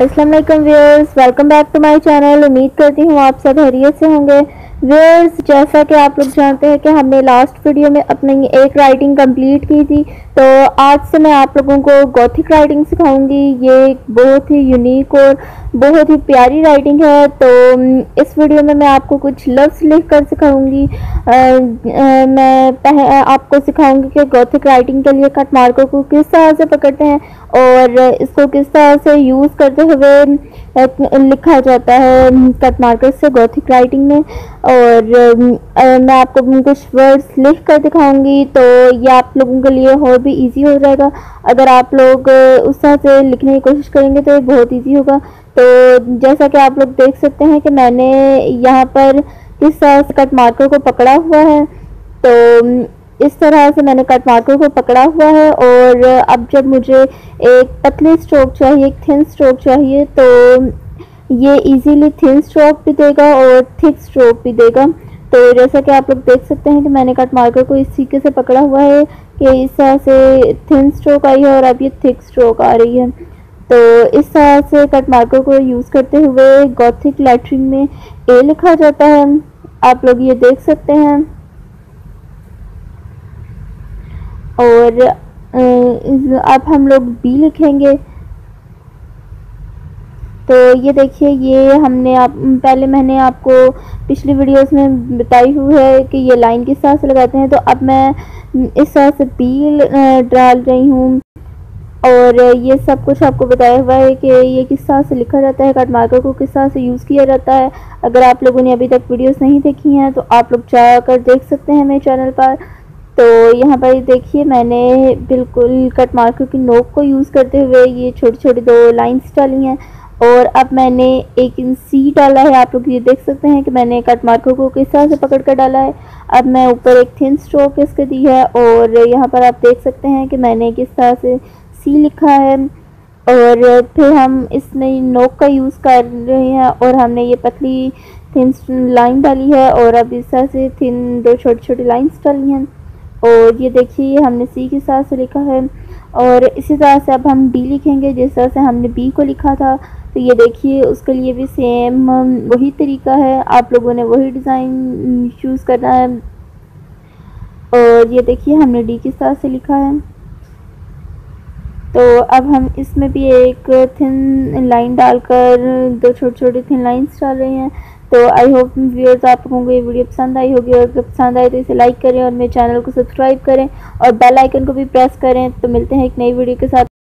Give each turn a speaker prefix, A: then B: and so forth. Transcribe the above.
A: अस्सलाम वालेकुम viewers, welcome back to my channel. उम्मीद करती हूँ आप सब खैरियत से होंगे। व्यूअर्स, जैसा कि आप लोग जानते हैं कि हमने लास्ट वीडियो में अपनी एक राइटिंग कंप्लीट की थी, तो आज से मैं आप लोगों को गॉथिक राइटिंग सिखाऊंगी। ये एक बहुत ही यूनिक और बहुत ही प्यारी राइटिंग है। तो इस वीडियो में मैं आपको कुछ लफ्ज़ लिख कर सिखाऊंगी। मैं आपको सिखाऊंगी कि गॉथिक राइटिंग के लिए कट मार्कर को किस तरह से पकड़ते हैं और इसको किस तरह से यूज़ करते हुए लिखा जाता है कट मार्कर से गॉथिक राइटिंग में। और मैं आपको कुछ वर्ड्स लिख कर दिखाऊंगी, तो ये आप लोगों के लिए और भी इजी हो जाएगा। अगर आप लोग उस तरह से लिखने की कोशिश करेंगे तो ये बहुत इजी होगा। तो जैसा कि आप लोग देख सकते हैं कि मैंने यहाँ पर किस तरह से कट मार्कर को पकड़ा हुआ है। तो इस तरह से मैंने कट मार्कर को पकड़ा हुआ है। और अब जब मुझे एक पतली स्ट्रोक चाहिए, एक थिन स्ट्रोक चाहिए, तो ये इजीली थिन स्ट्रोक भी देगा और थिक स्ट्रोक भी देगा। तो जैसा कि आप लोग देख सकते हैं कि मैंने कट मार्कर को इस तरीके से पकड़ा हुआ है कि इस तरह से थिन स्ट्रोक आई है और अब ये थिक स्ट्रोक आ रही है। तो इस तरह से कट मार्कर को यूज़ करते हुए गॉथिक लेटरिंग में ए लिखा जाता है। आप लोग ये देख सकते हैं। और अब हम लोग बी लिखेंगे। तो ये देखिए, ये पहले मैंने आपको पिछली वीडियोस में बताई हुई है कि ये लाइन किस तरह से लगाते हैं। तो अब मैं इस तरह से बी डाल रही हूँ और ये सब कुछ आपको बताया हुआ है कि ये किस तरह से लिखा जाता है, कट मार्कर को किस तरह से यूज़ किया जाता है। अगर आप लोगों ने अभी तक वीडियोस नहीं देखी हैं तो आप लोग जाकर देख सकते हैं मेरे चैनल पर। तो यहाँ पर देखिए, मैंने बिल्कुल कट मार्कर की नोक को यूज़ करते हुए ये छोटी छोटी दो लाइंस डाली हैं। और अब मैंने एक सी डाला है। आप लोग ये देख सकते हैं कि मैंने कट मार्कर को किस तरह से पकड़ कर डाला है। अब मैं ऊपर एक थिन स्ट्रोक इसके दी है और यहाँ पर आप देख सकते हैं कि मैंने किस तरह से सी लिखा है। और फिर हम इसमें नोक का यूज़ कर रहे हैं और हमने ये पतली थिन लाइन डाली है और अब इस तरह से थिन दो छोटी छोटी लाइन्स डाली हैं। और ये देखिए, हमने सी के साथ से लिखा है। और इसी तरह से अब हम डी लिखेंगे जिस तरह से हमने बी को लिखा था। तो ये देखिए, उसके लिए भी सेम वही तरीका है, आप लोगों ने वही डिज़ाइन चूज़ करना है। और ये देखिए, हमने डी के साथ से लिखा है। तो अब हम इसमें भी एक थिन लाइन डालकर दो छोटे छोटे थिन लाइंस डाल रहे हैं। तो आई होप व्यूअर्स आप लोगों को ये वीडियो पसंद आई होगी, और अगर पसंद आए तो इसे लाइक करें और मेरे चैनल को सब्सक्राइब करें और बेल आइकन को भी प्रेस करें। तो मिलते हैं एक नई वीडियो के साथ।